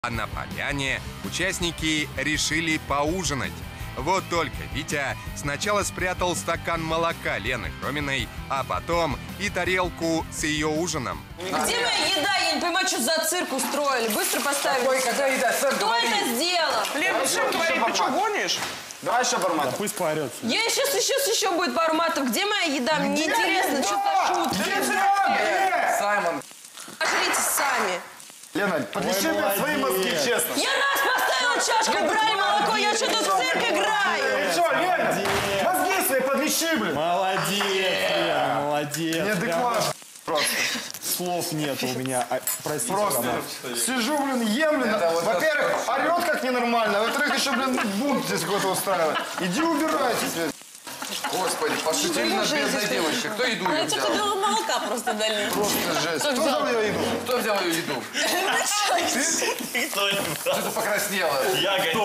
А на поляне участники решили поужинать. Вот только Витя сначала спрятал стакан молока Лены Хроминой, а потом и тарелку с ее ужином. Где моя еда? Я не понимаю, что за цирк устроили. Быстро поставили. Какая еда? Кто это сделал? Лен, ну что говорит, ты что, гонишь? Давай еще Барматов. Да пусть поорется. Я сейчас еще будет Барматов. Где моя еда? Мне интересно, что за шутки. Саймон. Пожрите сами. Лена, подвищи мне свои мозги, честно. Я раз поставила чашку, брали молоко, я что тут в цирк играю? Ты что, Лена? Мозги свои подвищи, блин. Молодец, Лена, молодец. Неадекватно. Просто. Слов нет у меня. Простите, Просто. Роман. Сижу, блин, ем, блин. Во-первых, орет как ненормально. А во-вторых, еще, блин, бунт здесь какой-то устраивает. Иди убирайтесь, блин. Господи, пошутили над бедной девочкой. Кто еду ее взял? Только молока просто дали. Просто жесть. Кто взял ее еду? Кто взял ее еду? Ты? Что ты покраснела? Я, конечно.